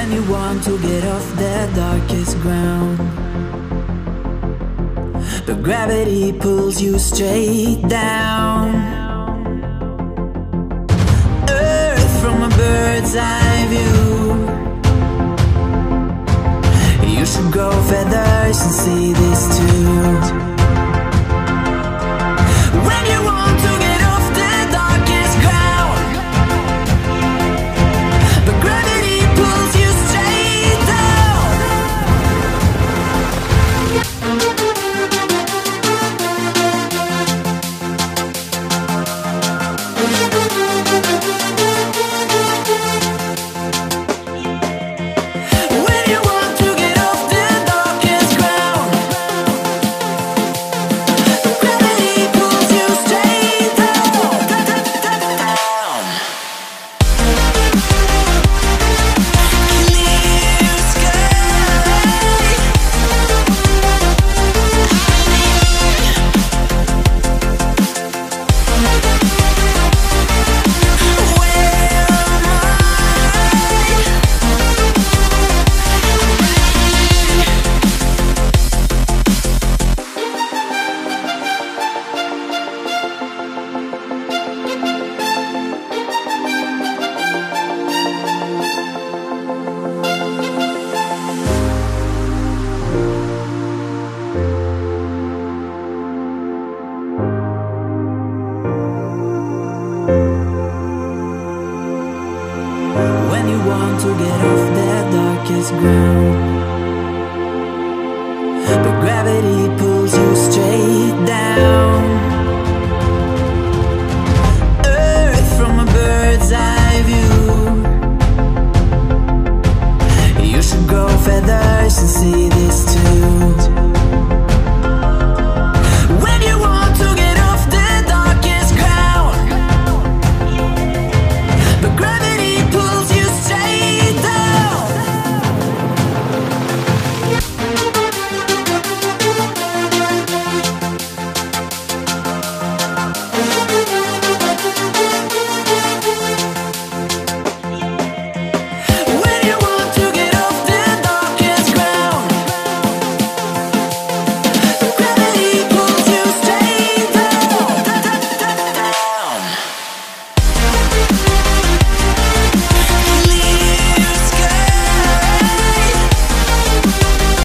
when you want to get off the darkest ground, but gravity pulls you straight down. Earth from a bird's eye view. You should grow feathers and see this too. When you want to get off the darkest ground, but gravity pulls you straight down. When you want to get off the darkest ground, but gravity pulls you straight down. Clear sky. When you want to get off the darkest ground, but gravity pulls